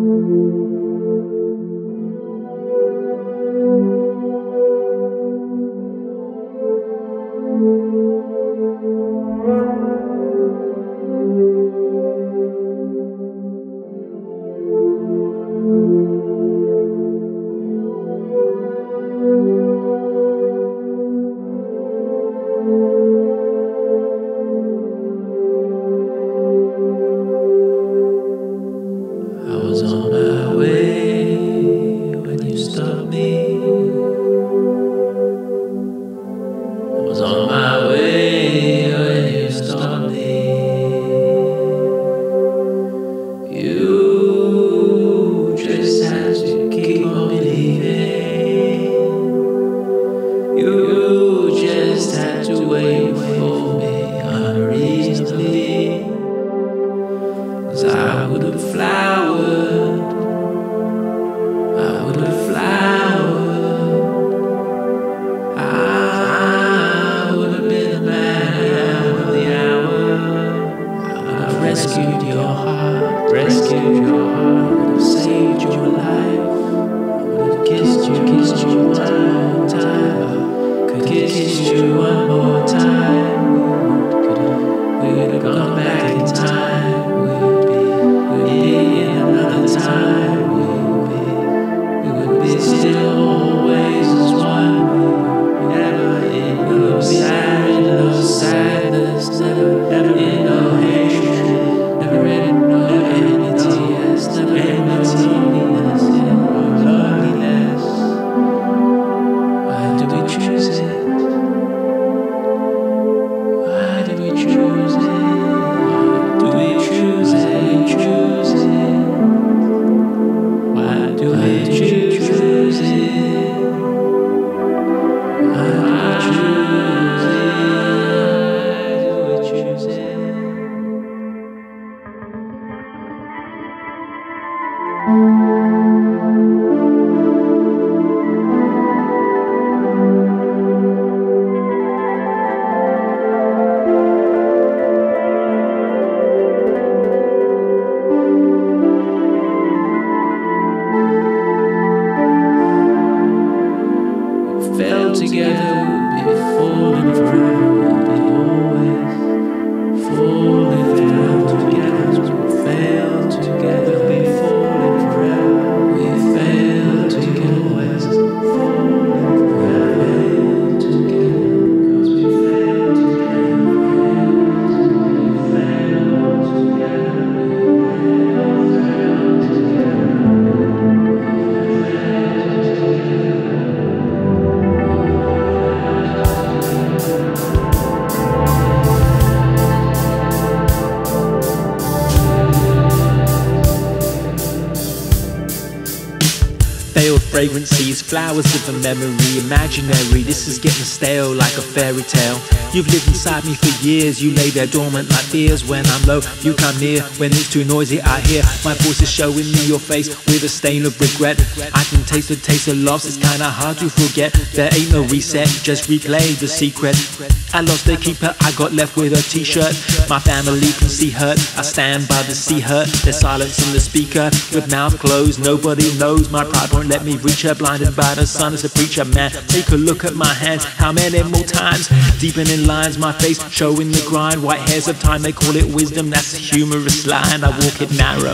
Fragrancies, flowers of a memory, imaginary. This is getting stale like a fairy tale. You've lived inside me for years. You lay there dormant like fears. When I'm low, you come near. When it's too noisy, I hear my voice is showing me your face with a stain of regret. I can taste the taste of loss. It's kinda hard to forget. There ain't no reset, just replay the secret. I lost the keeper, I got left with a t-shirt. My family can see hurt, I stand by the sea hurt. There's silence in the speaker, with mouth closed. Nobody knows, my pride won't let me reach her. Blinded by the sun as a preacher man. Take a look at my hands, how many more times? Deepening lines, my face showing the grind. White hairs of time, they call it wisdom. That's a humorous line, I walk it narrow.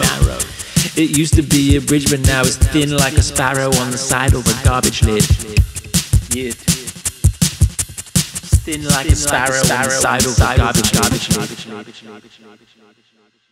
It used to be a bridge, but now it's thin like a sparrow on the side of a garbage lid. Yeah. Thin like a sparrow on the side of a garbage lid.